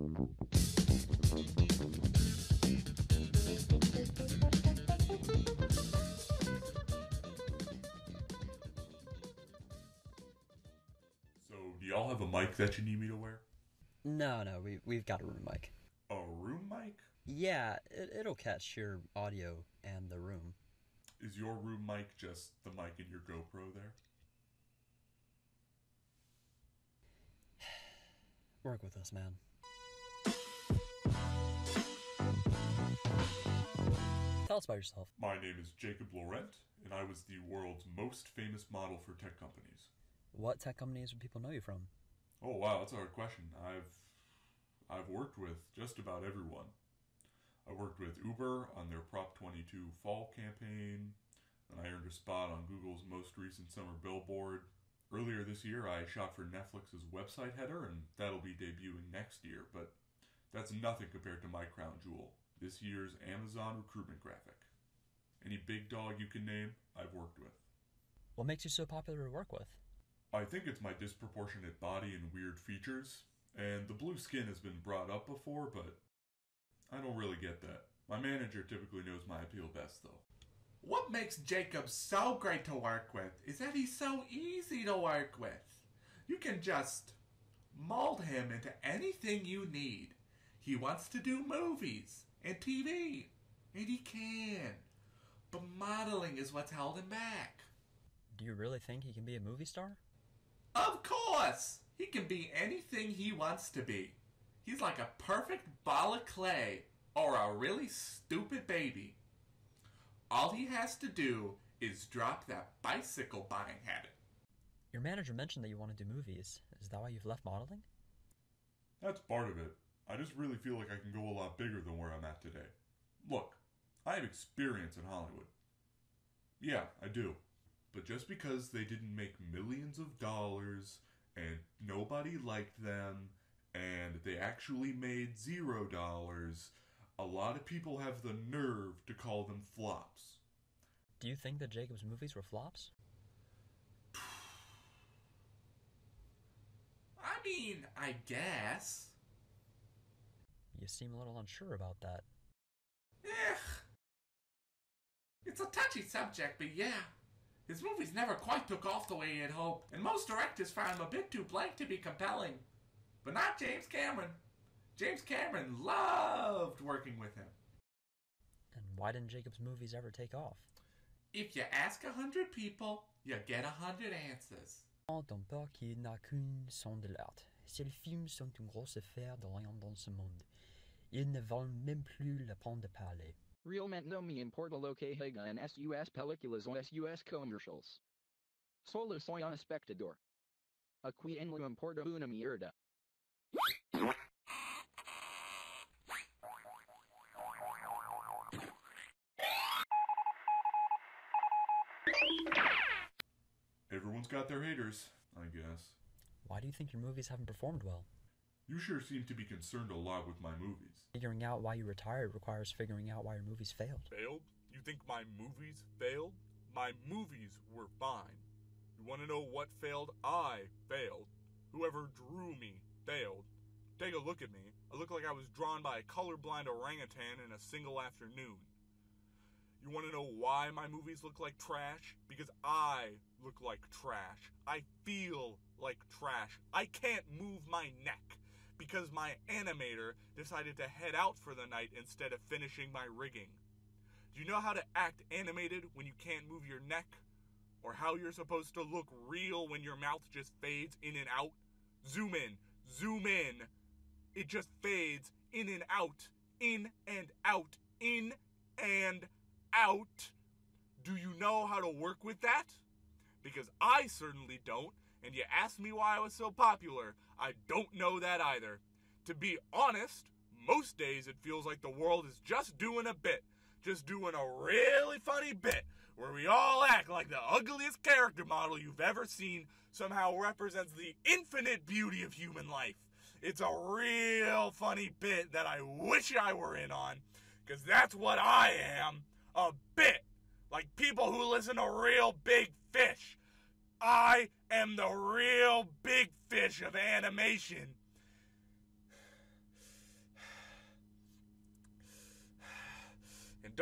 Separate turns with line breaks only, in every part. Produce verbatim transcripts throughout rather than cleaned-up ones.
Do y'all have a mic that you need me to wear?
No, no, we, we've got a room mic.
A room mic?
Yeah, it, it'll catch your audio and the room.
Is your room mic just the mic in your GoPro there?
Work with us, man. Tell us about yourself.
My name is Jacob Laurent, and I was the world's most famous model for tech companies.
What tech companies would people know you from?
Oh wow, that's a hard question. I've I've worked with just about everyone. I worked with Uber on their Prop twenty-two fall campaign, and I earned a spot on Google's most recent summer billboard. Earlier this year, I shot for Netflix's website header, and that'll be debuting next year, but that's nothing compared to my crown jewel, this year's Amazon recruitment graphic. Any big dog you can name, I've worked with.
What makes you so popular to work with?
I think it's my disproportionate body and weird features, and the blue skin has been brought up before, but I don't really get that. My manager typically knows my appeal best, though.
What makes Jacob so great to work with is that he's so easy to work with. You can just mold him into anything you need. He wants to do movies and T V, and he can. But modeling is what's held him back.
Do you really think he can be a movie star?
Of course! He can be anything he wants to be. He's like a perfect ball of clay or a really stupid baby. All he has to do is drop that bicycle buying habit.
Your manager mentioned that you want to do movies. Is that why you've left modeling?
That's part of it. I just really feel like I can go a lot bigger than where I'm at today. Look, I have experience in Hollywood. Yeah, I do. But just because they didn't make millions of dollars and nobody liked them and they actually made zero dollars, a lot of people have the nerve to call them flops.
Do you think that Jacob's movies were flops?
I mean, I guess.
You seem a little unsure about that.
Eh. It's a touchy subject, but yeah. His movies never quite took off the way he had hoped, and most directors found him a bit too blank to be compelling. But not James Cameron. James Cameron loved working with him.
And why didn't Jacob's movies ever take off?
If you ask a hundred people, you get a hundred answers.
N'entends pas qu'il n'a qu'une son de l'art. Ces films sont une grosse affaire de rien dans ce monde. Ils ne valent même plus la peine de parler.
Realmente no me importa lo que haga en sus películas o sus commercials. Solo soy un espectador. A quien le importa una mierda.
Everyone's got their haters, I guess.
Why do you think your movies haven't performed well?
You sure seem to be concerned a lot with my movies.
Figuring out why you retired requires figuring out why your movies failed.
Failed? You think my movies failed? My movies were fine. You want to know what failed? I failed. Whoever drew me failed. Take a look at me. I look like I was drawn by a colorblind orangutan in a single afternoon. You want to know why my movies look like trash? Because I look like trash. I feel like trash. I can't move my neck because my animator decided to head out for the night instead of finishing my rigging. Do you know how to act animated when you can't move your neck? Or how you're supposed to look real when your mouth just fades in and out? Zoom in. Zoom in. It just fades in and out. In and out. In and out. Do you know how to work with that? Because I certainly don't, and you asked me why I was so popular. I don't know that either. To be honest, most days it feels like the world is just doing a bit. Just doing a really funny bit where we all act like the ugliest character model you've ever seen somehow represents the infinite beauty of human life. It's a real funny bit that I wish I were in on, because that's what I am, a bit. Like people who listen to Real Big Fish. I am the real big fish of animation.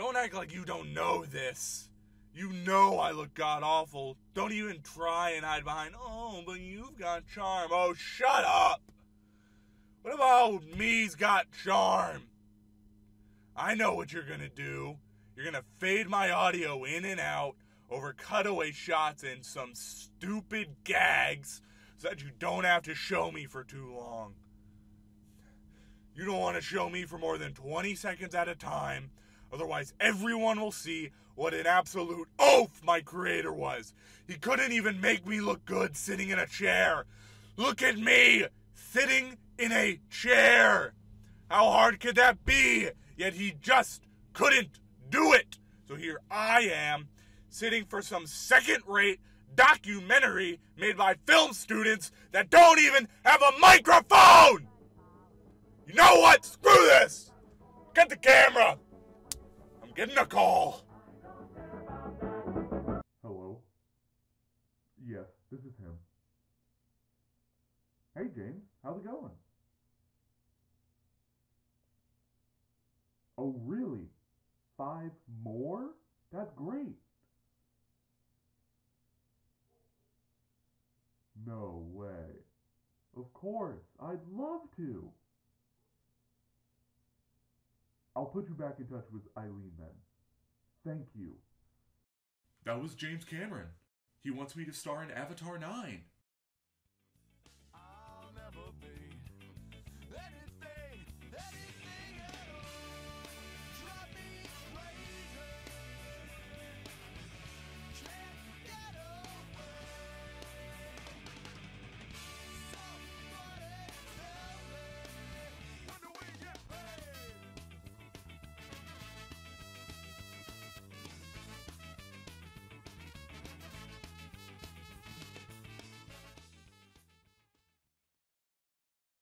Don't act like you don't know this. You know I look god-awful. Don't even try and hide behind, oh, but you've got charm. Oh, shut up! What about me's got charm? I know what you're gonna do. You're gonna fade my audio in and out over cutaway shots and some stupid gags so that you don't have to show me for too long. You don't want to show me for more than twenty seconds at a time, otherwise everyone will see what an absolute oaf my creator was. He couldn't even make me look good sitting in a chair. Look at me, sitting in a chair. How hard could that be? Yet he just couldn't do it. So here I am, sitting for some second-rate documentary made by film students that don't even have a microphone! You know what? Screw this! Get the camera! I'm getting a call.
Hello? Yes, this is him. Hey, James. How's it going? Oh, really? Five more? That's great. No way. Of course. I'd love to. I'll put you back in touch with Eileen then. Thank you. That was James Cameron. He wants me to star in Avatar nine.